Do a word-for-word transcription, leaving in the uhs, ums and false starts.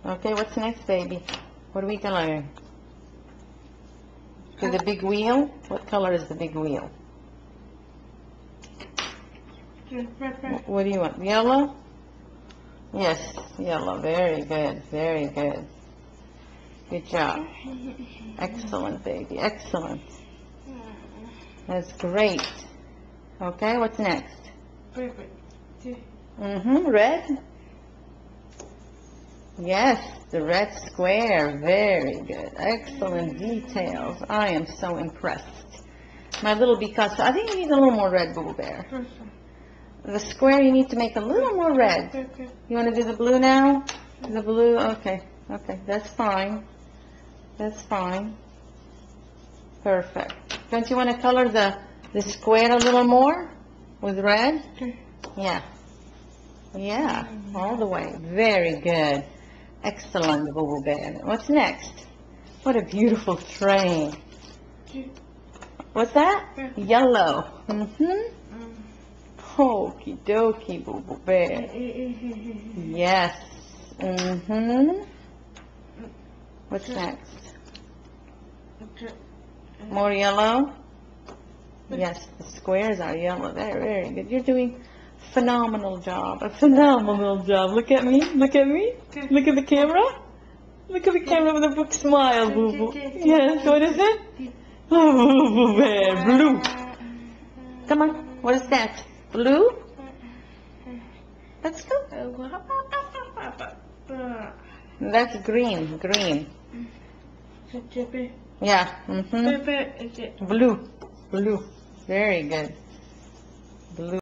Okay, what's next, baby? What are we coloring? To the big wheel? What color is the big wheel? Wh- What do you want? Yellow? Yes, yellow. Very good. Very good. Good job. Excellent, baby. Excellent. That's great. Okay, what's next? Mm-hmm. Red? Yes, the red square. Very good. Excellent details. I am so impressed. My little Picasso. I think you need a little more red, Boo Bear. The square, you need to make a little more red. You want to do the blue now? The blue? Okay. Okay, that's fine. That's fine. Perfect. Don't you want to color the, the square a little more with red? Yeah. Yeah, all the way. Very good. Excellent, Boo Bear. What's next? What a beautiful train. What's that? Yellow. Mm-hmm. Okie dokie, Boo Boo Bear. Yes. Mm-hmm. What's next? More yellow? Yes, the squares are yellow. Very, very good. You're doing a phenomenal job. A phenomenal job. Look at me. Look at me. Look at the camera. Look at the camera with a big smile, Boo Boo. Yes, what is it? Oh, Boo Boo Bear. Blue. Come on. What is that? Blue? Let's go. That's green. Green. Yeah. Mm-hmm. Blue. Blue. Very good. Blue.